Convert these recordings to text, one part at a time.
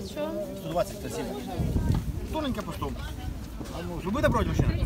вас що? 120, 107. Тоненьке по 100. Любите брати мужчина?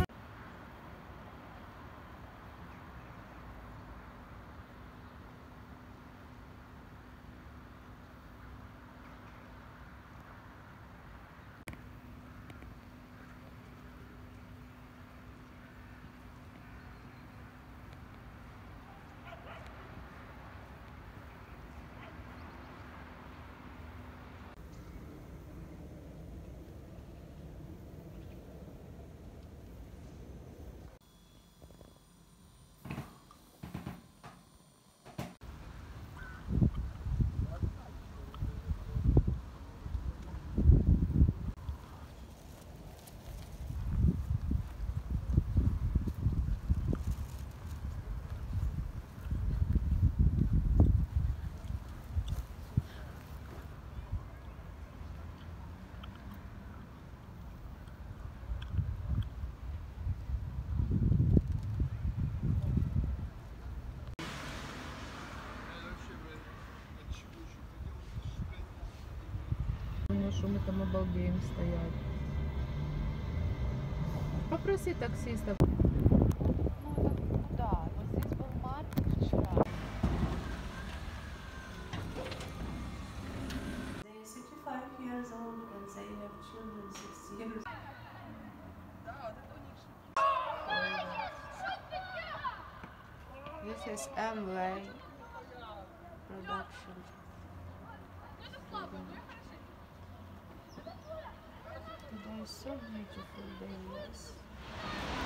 Что мы там обалдеем стоять. Попроси таксиста. Да, вот здесь был маркет вчера. They are 65 years old and they have children 60 years. This is Amway production. They are so beautiful, they are.